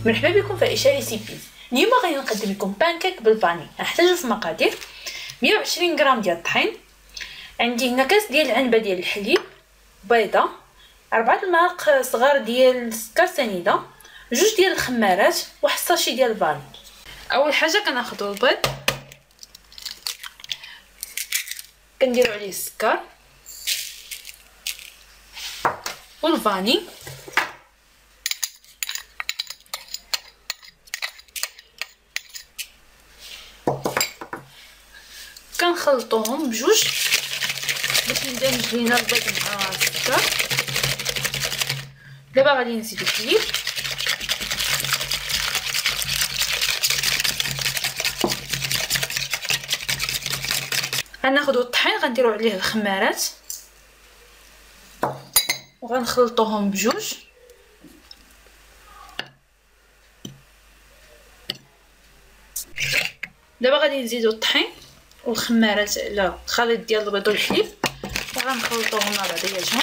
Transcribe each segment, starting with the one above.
مرحبا بكم في عيشة ريسيبيز. اليوم غادي نقدم لكم بانكيك بالفاني. نحتاجو في المقادير 120 غرام ديال الطحين، عندي هنا كاس ديال العنبه ديال الحليب، بيضه، 4 المعالق صغار ديال السكر سنيده، 2 ديال الخمارات، واحد الساشي ديال الفاني. اول حاجه كناخذوا البيض، كنديروا عليه السكر والفاني، كنخلطوهم بجوج باش يندمج لينا البيض مع السكر. دابا غادي نزيد الحليب، غناخذوا الطحين غنديروا عليه الخمارات وغنخلطوهم بجوج. دابا غادي نزيدوا الطحين والخمارات على الخليط ديال البيض والحليب وغنخلطوهم مع بعضياتهم.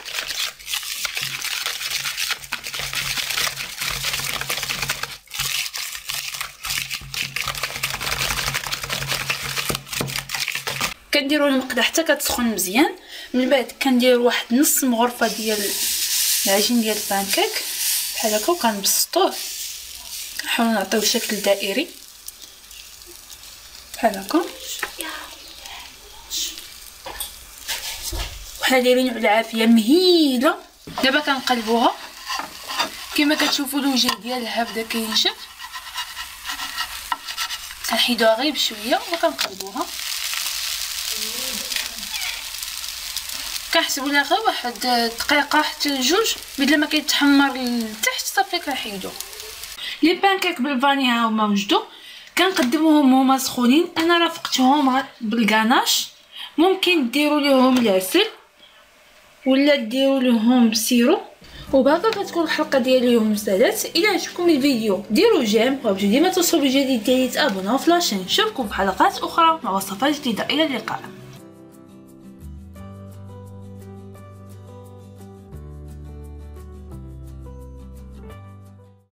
كنديروا المقله حتى كتسخن مزيان، من بعد كنديروا واحد نص مغرفه ديال العجين ديال البانكيك بحال هكا وكنبسطوه، كنحاولوا نعطيوه شكل دائري بحال هكا، وحنا دايرينو على عافيه مهيله. دابا كنقلبوها كما كتشوفوا الوجه ديالها بدا كينشف، كنحيدوها غير بشويه وكنقلبوها، كنحسبوا لها غير واحد دقيقه حتى لجوج. بدل ما كيتحمر لتحت صافي كنحيدوه. لي بانكيك بالفاني ها هما وجدوا، كنقدموهم هما سخونين. انا رافقتهم بالغاناش، ممكن ديروا ليهم العسل ولا ديروا لهم سيرو. وبهكا كتكون الحلقه ديال اليوم سالات. الى عجبكم الفيديو ديروا جيم، وبجديد ديما توصلوا بالجديد ديالي، تابوناو في لاشين. نشوفكم في حلقات اخرى مع وصفات جديده. الى اللقاء.